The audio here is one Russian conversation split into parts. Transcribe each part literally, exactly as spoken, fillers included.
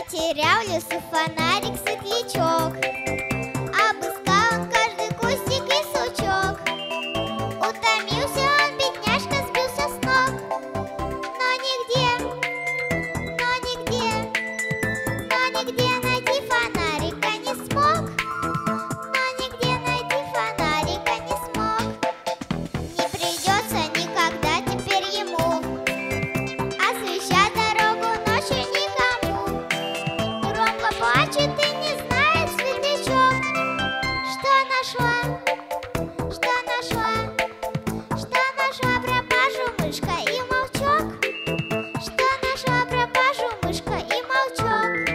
Потерял в лесу фонарик светлячок, обыскал он каждый кустик и сучок. Утомился он, бедняжка, сбился с ног, но нигде, но нигде, но нигде найти фонарика не смог, но нигде найти фонарика не смог. Не придется никогда теперь ему освещать дорогу ночью никому. Громко плачет и не знает светлячок, что нашла, что нашла, что нашла пропажу мышка и молчок, что нашла пропажу мышка и молчок.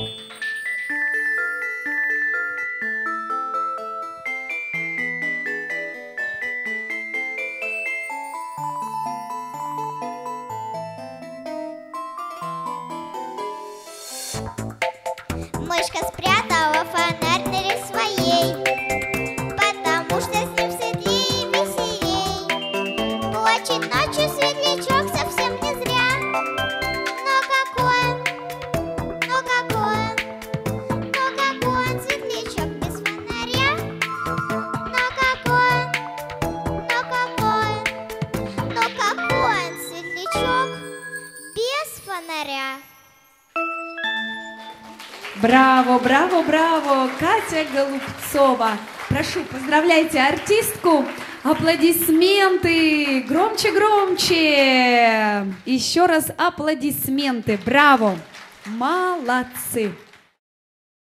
Мышка спрятала фонарь в норе своей, потому что с ним светлее и веселей. Плачет ночью светлячок совсем не зря. Но какой он, но какой он, но какой он светлячок без фонаря. Но какой он, но какой он, но какой он светлячок без фонаря. Браво, браво, браво, Катя Голубцова. Прошу, поздравляйте артистку. Аплодисменты, громче, громче. Еще раз аплодисменты. Браво, молодцы.